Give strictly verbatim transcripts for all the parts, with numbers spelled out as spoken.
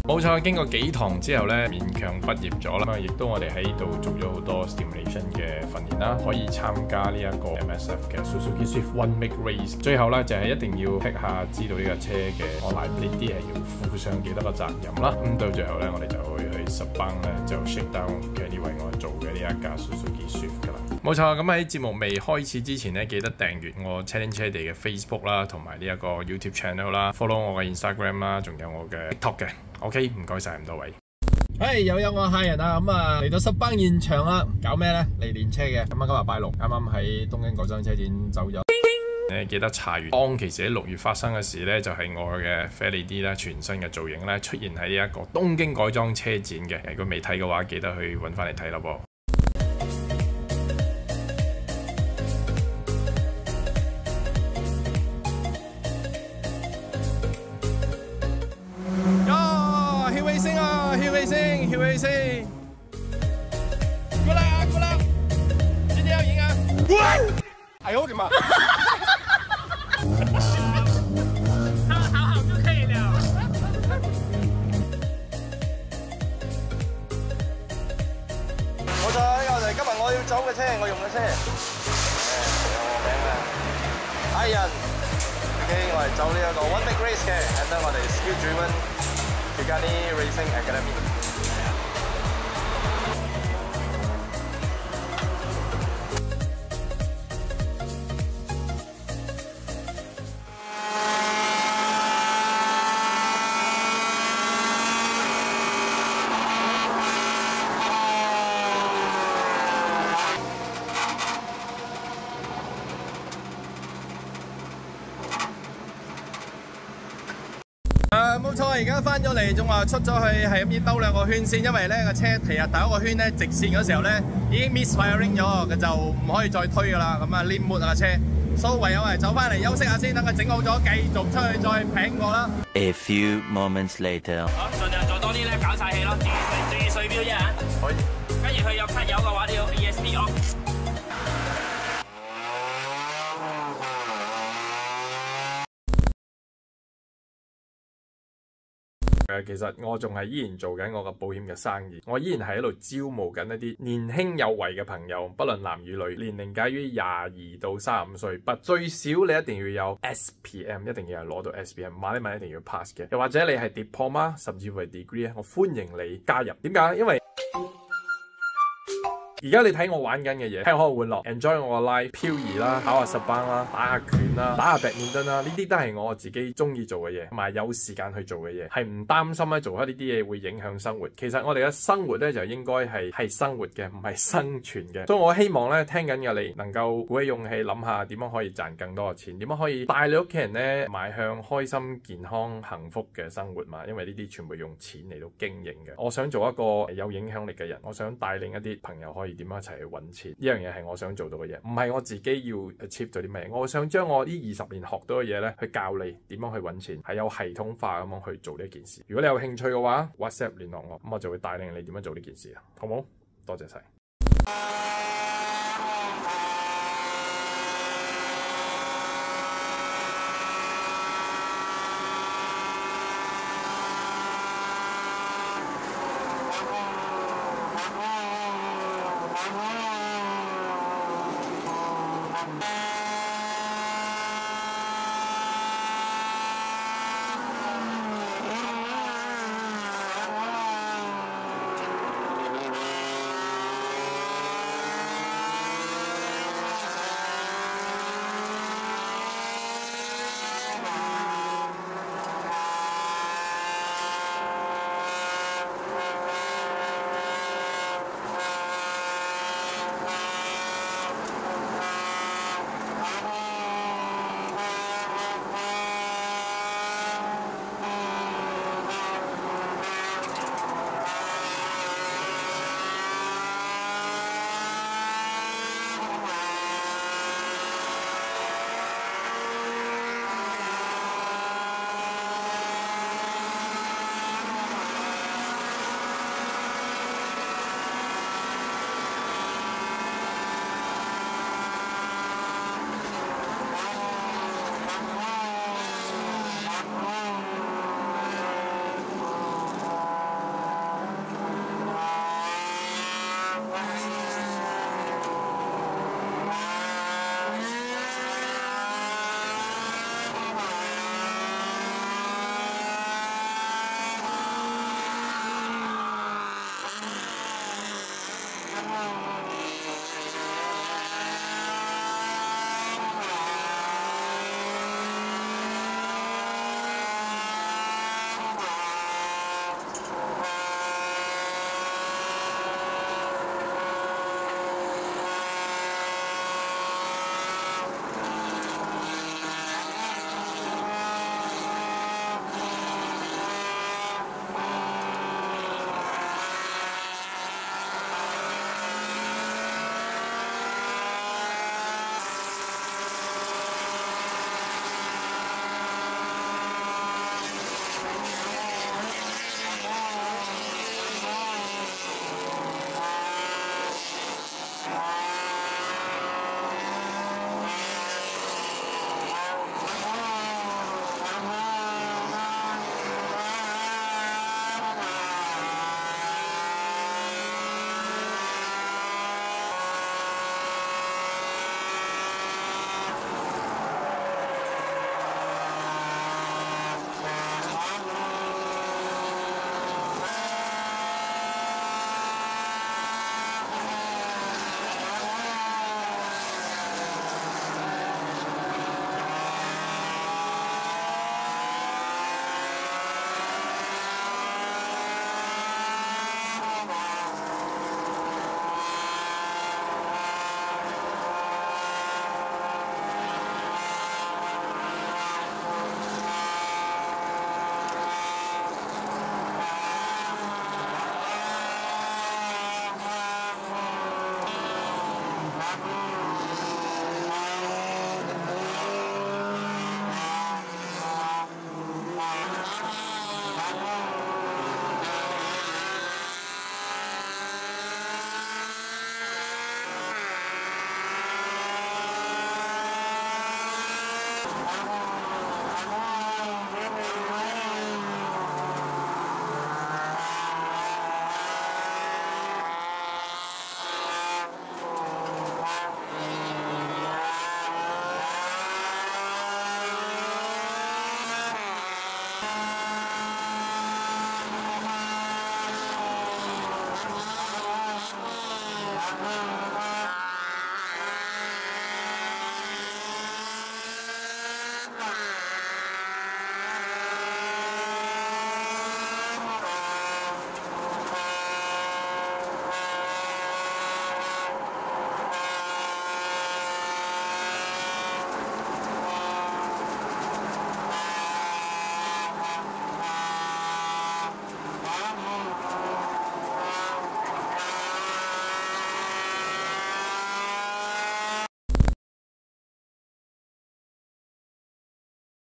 冇錯，經過幾堂之後咧，勉強畢業咗啦。咁啊，亦都我哋喺度做咗好多 stimulation 嘅訓練啦，可以參加呢一個 M S F 嘅 Suzuki Swift One Make Race。最後咧就係、是、一定要 check 下知道呢架車嘅 reliability係要負上幾多個責任啦。咁到最後咧，我哋就會去十班咧就 shake down 嘅呢位我做嘅呢一架 Suzuki Swift 噶啦。冇錯，咁喺節目未開始之前咧，記得訂閱我車天車地嘅 Facebook 啦，同埋呢一個 YouTube channel 啦 ，follow 我嘅 Instagram 啦，仲有我嘅 TikTok 嘅。OK， 唔該晒咁多位。 係、hey, 又有我客人啊，咁啊嚟到十班現場啦，搞咩咧？嚟練車嘅。咁啊今日拜六，啱啱喺東京改裝車展走咗。誒記得查完當其時喺六月發生嘅事咧，就係、是、我嘅 Fairlady 啦，全新嘅造型咧出現喺呢一個東京改裝車展嘅。如果未睇嘅話，記得去揾翻嚟睇啦噃。 Racing， Hill Racing， 過來啊，過來！今天要贏啊！哎呦我的媽！好好好就可以了。冇錯，呢個就係今日我要走嘅車，我用嘅車。誒，有我名啊 ，Ian。OK， 我係走呢一個 One Make Race 嘅，係得我哋 Skill Driven Pagani Racing Academy。冇錯，而家翻咗嚟，仲話出咗去係咁要兜兩個圈先，因為咧個車其實第一個圈咧直線嗰時候咧已經 miss firing 咗，佢就唔可以再推噶啦，咁啊 limit 冇架車，所以唯有係走翻嚟休息下先，等佢整好咗，繼續出去再拼過啦。 A few moments later， 好，盡量做多啲咧，搞晒氣咯，注意注意水錶啫嚇。 可以。 跟住佢有 cut 油嘅話，你要 E S P off。 誒，其實我仲係依然做緊我個保險嘅生意，我依然係喺度招募緊一啲年輕有為嘅朋友，不論男與女，年齡介於廿二到三十五歲，不最少你一定要有 S P M， 一定要係攞到 S P M， 馬里文一定要 pass 嘅，又或者你係 diploma， 甚至乎係 degree， 我歡迎你加入。點解？因為而家你睇我玩緊嘅嘢，吃喝玩樂 ，enjoy 我個 life， 漂移啦，跑下十班啦，打下拳啦，打下 badminton啦，呢啲都係我自己中意做嘅嘢，同埋有時間去做嘅嘢，係唔擔心咧做開呢啲嘢會影響生活。其實我哋嘅生活咧就應該係係生活嘅，唔係生存嘅。所以我希望咧聽緊嘅你能夠鼓起勇氣諗下點樣可以賺更多嘅錢，點樣可以帶你屋企人咧邁向開心、健康、幸福嘅生活嘛。因為呢啲全部用錢嚟到經營嘅。我想做一個有影響力嘅人，我想帶領一啲朋友可以點樣一齊去揾錢，呢樣嘢係我想做到嘅嘢，唔係我自己要 achieve 咗啲咩，我想將我呢二十年學到嘅嘢咧，去教你點樣去揾錢，係有系統化咁樣去做呢件事。如果你有興趣嘅話 ，WhatsApp 聯絡我，咁我就會帶領你點樣做呢件事啊，好冇？多謝晒。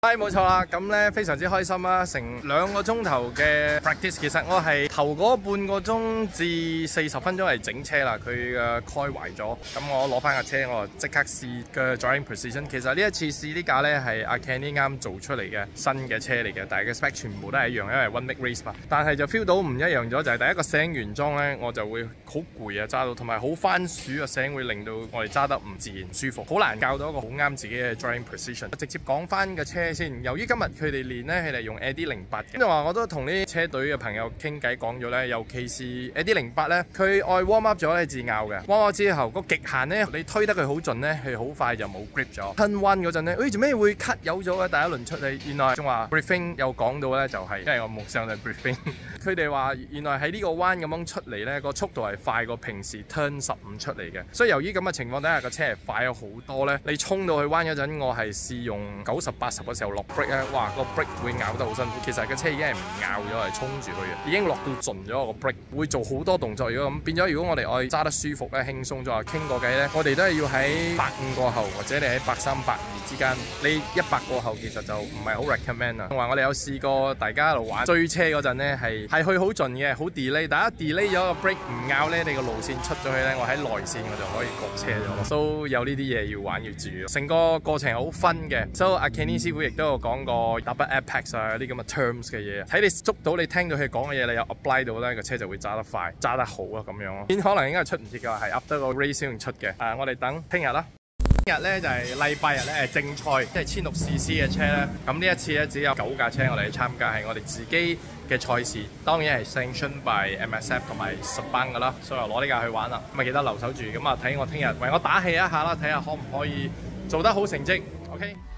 係冇錯啦，咁咧非常之開心啦，成兩個鐘頭嘅 practice， 其實我係頭嗰半個鐘至四十分鐘係整車啦，佢嘅開壞咗，咁我攞翻架車我就即刻試嘅 driving precision。其實呢一次試呢架咧係阿 Kenny 啱做出嚟嘅新嘅車嚟嘅，但係嘅 spec 全部都係一樣，因為 one make race 嘛。但係就 feel 到唔一樣咗，就係、是、第一個醒完裝咧，我就會好攰啊揸到，同埋好番薯嘅醒會令到我哋揸得唔自然舒服，好難教到一個好啱自己嘅 driving precision。直接講翻個車先，由於今日佢哋練咧係嚟用 A D 零八嘅，咁就話我都同啲車隊嘅朋友傾偈講咗咧，尤其是 A D 零八咧，佢愛 warm up 咗咧自拗嘅 warm up 之後個極限咧，你推得佢好盡咧，佢好快就冇 grip 咗。turn one 嗰陣咧，誒做咩會 cut 有咗嘅？第一輪出嚟，原來仲話 briefing 有講到咧，就係、是、因為我冇上嚟 briefing， 佢哋話原來喺呢個彎咁樣出嚟咧，個速度係快過平時 turn 十五出嚟嘅，所以由於咁嘅情況底下，個車係快咗好多咧。你衝到去彎嗰陣，我係試用九十八十嘅時候落 brake 咧，哇個 brake 會咬得好辛苦。其實個車已經係唔咬咗，係衝住佢嘅，已經落到盡咗個 brake， 會做好多動作。如果咁變咗，如果我哋愛揸得舒服咧、輕鬆咗，傾過偈咧，我哋都係要喺百五過後，或者你喺百三、百二之間，你一百過後其實就唔係好 recommend 啊。話我哋有試過，大家喺度玩追車嗰陣咧，係係去好盡嘅，好 delay， 大家 delay 咗個 brake 唔咬咧，你個路線出咗去咧，我喺內線我就可以過車咗。So 有呢啲嘢要玩要注意，成個過程好 fun 嘅。So 阿 Kenny 師傅亦都有講過 double apex 啊啲咁嘅 terms 嘅嘢，睇你捉到你聽到佢講嘅嘢，你有 apply 到咧，個車就會揸得快，揸得好啊咁樣咯。可能應該係出唔切㗎，係 up 得個 race 先出嘅。誒，我哋等聽日啦。聽日咧就係禮拜日咧係正賽，即係千六 C C 嘅車咧。咁呢一次咧只有九架車我哋去參加，係我哋自己嘅賽事，當然係 sanctioned by M S F 同埋 Sepang 㗎啦，所以攞呢架去玩啦。咁啊記得留守住，咁啊睇我聽日為我打氣一下啦，睇下可唔可以做得好成績。OK。